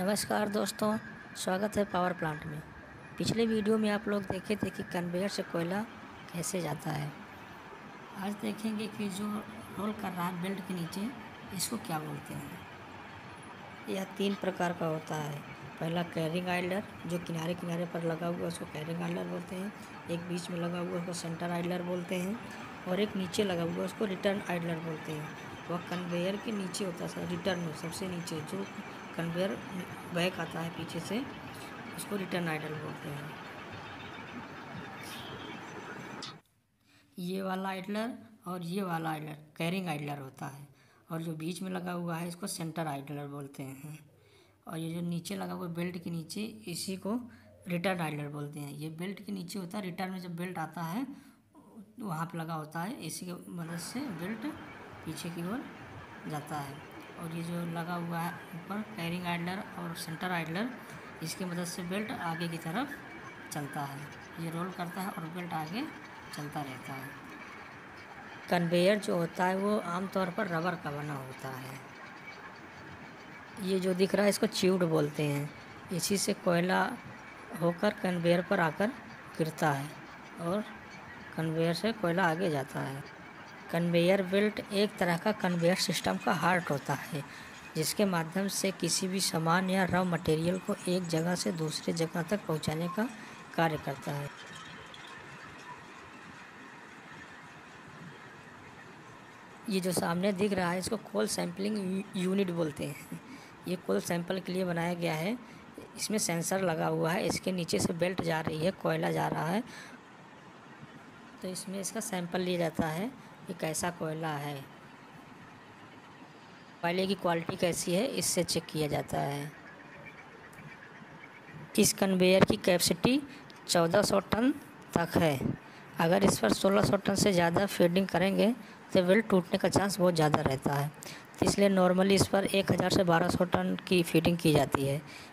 नमस्कार दोस्तों, स्वागत है पावर प्लांट में। पिछले वीडियो में आप लोग देखे थे कि कन्वेयर से कोयला कैसे जाता है। आज देखेंगे कि जो रोल कर रहा है बेल्ट के नीचे, इसको क्या बोलते हैं। यह 3 प्रकार का होता है। पहला कैरिंग आइडलर, जो किनारे किनारे पर लगा हुआ उसको कैरिंग आइडलर बोलते हैं। एक बीच में लगा हुआ उसको सेंटर आइडलर बोलते हैं, और एक नीचे लगा हुआ उसको रिटर्न आइडलर बोलते हैं। वह कन्वेयर के नीचे होता है, रिटर्न में सबसे नीचे जो कन्वेयर बैक आता है पीछे से, उसको रिटर्न आइडल बोलते हैं। ये वाला आइडलर और ये वाला आइडलर कैरिंग आइडलर होता है, और जो बीच में लगा हुआ है इसको सेंटर आइडलर बोलते हैं। और ये जो नीचे लगा हुआ बेल्ट के नीचे, इसी को रिटर्न आइडलर बोलते हैं। ये बेल्ट के नीचे होता है, रिटर्न में जब बेल्ट आता है वहाँ पे लगा होता है, इसी की मदद से बेल्ट पीछे की ओर जाता है। और ये जो लगा हुआ है ऊपर कैरिंग आइडलर और सेंटर आइडलर, इसकी मदद से बेल्ट आगे की तरफ चलता है। ये रोल करता है और बेल्ट आगे चलता रहता है। कन्वेयर जो होता है वो आमतौर पर रबर का बना होता है। ये जो दिख रहा है इसको ट्यूब बोलते हैं। इसी से कोयला होकर कन्वेयर पर आकर गिरता है और कन्वेयर से कोयला आगे जाता है। कन्वेयर बेल्ट एक तरह का कन्वेयर सिस्टम का हार्ट होता है, जिसके माध्यम से किसी भी सामान या रॉ मटेरियल को एक जगह से दूसरे जगह तक पहुंचाने का कार्य करता है। ये जो सामने दिख रहा है इसको कोल सैंपलिंग यूनिट बोलते हैं। ये कोल सैंपल के लिए बनाया गया है। इसमें सेंसर लगा हुआ है, इसके नीचे से बेल्ट जा रही है, कोयला जा रहा है, तो इसमें इसका सैंपल लिया जाता है कि कैसा कोयला है, कोयले की क्वालिटी कैसी है, इससे चेक किया जाता है। इस कन्वेयर की कैपेसिटी 1400 टन तक है। अगर इस पर 1600 टन से ज़्यादा फीडिंग करेंगे तो बेल्ट टूटने का चांस बहुत ज़्यादा रहता है। तो इसलिए नॉर्मली इस पर 1000 से 1200 टन की फीडिंग की जाती है।